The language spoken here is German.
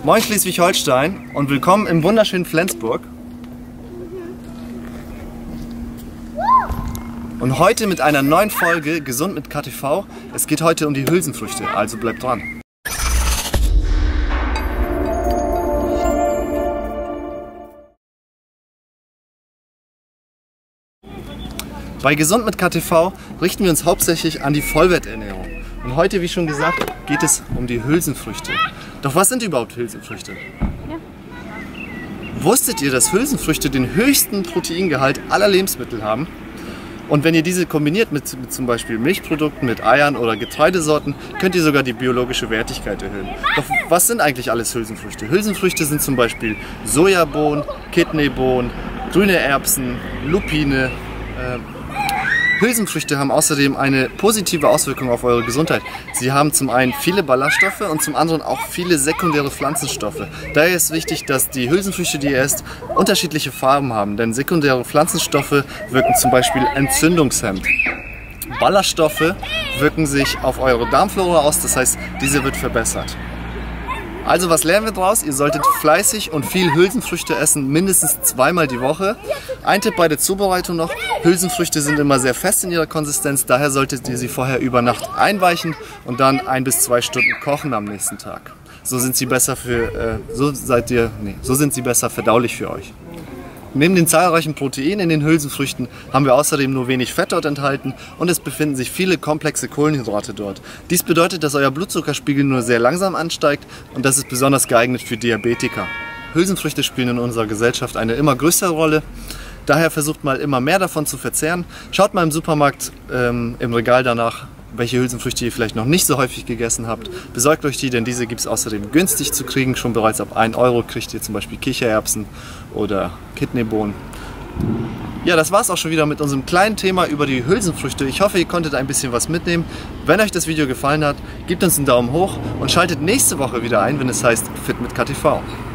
Moin Schleswig-Holstein und willkommen im wunderschönen Flensburg. Und heute mit einer neuen Folge Gesund mit KTV. Es geht heute um die Hülsenfrüchte, also bleibt dran. Bei Gesund mit KTV richten wir uns hauptsächlich an die Vollwerternährung. Und heute, wie schon gesagt, geht es um die Hülsenfrüchte. Doch was sind überhaupt Hülsenfrüchte? Ja. Wusstet ihr, dass Hülsenfrüchte den höchsten Proteingehalt aller Lebensmittel haben? Und wenn ihr diese kombiniert mit zum Beispiel Milchprodukten, mit Eiern oder Getreidesorten, könnt ihr sogar die biologische Wertigkeit erhöhen. Doch was sind eigentlich alles Hülsenfrüchte? Hülsenfrüchte sind zum Beispiel Sojabohnen, Kidneybohnen, grüne Erbsen, Lupine. Hülsenfrüchte haben außerdem eine positive Auswirkung auf eure Gesundheit. Sie haben zum einen viele Ballaststoffe und zum anderen auch viele sekundäre Pflanzenstoffe. Daher ist wichtig, dass die Hülsenfrüchte, die ihr esst, unterschiedliche Farben haben, denn sekundäre Pflanzenstoffe wirken zum Beispiel entzündungshemmend. Ballaststoffe wirken sich auf eure Darmflora aus, das heißt, diese wird verbessert. Also was lernen wir daraus? Ihr solltet fleißig und viel Hülsenfrüchte essen, mindestens zweimal die Woche. Ein Tipp bei der Zubereitung noch: Hülsenfrüchte sind immer sehr fest in ihrer Konsistenz, daher solltet ihr sie vorher über Nacht einweichen und dann 1 bis 2 Stunden kochen am nächsten Tag. So sind sie besser verdaulich für euch. Neben den zahlreichen Proteinen in den Hülsenfrüchten haben wir außerdem nur wenig Fett dort enthalten und es befinden sich viele komplexe Kohlenhydrate dort. Dies bedeutet, dass euer Blutzuckerspiegel nur sehr langsam ansteigt und das ist besonders geeignet für Diabetiker. Hülsenfrüchte spielen in unserer Gesellschaft eine immer größere Rolle, daher versucht mal immer mehr davon zu verzehren. Schaut mal im Supermarkt im Regal danach, welche Hülsenfrüchte ihr vielleicht noch nicht so häufig gegessen habt. Besorgt euch die, denn diese gibt es außerdem günstig zu kriegen. Schon bereits ab 1 Euro kriegt ihr zum Beispiel Kichererbsen oder Kidneybohnen. Ja, das war es auch schon wieder mit unserem kleinen Thema über die Hülsenfrüchte. Ich hoffe, ihr konntet ein bisschen was mitnehmen. Wenn euch das Video gefallen hat, gebt uns einen Daumen hoch und schaltet nächste Woche wieder ein, wenn es heißt Fit mit KTV.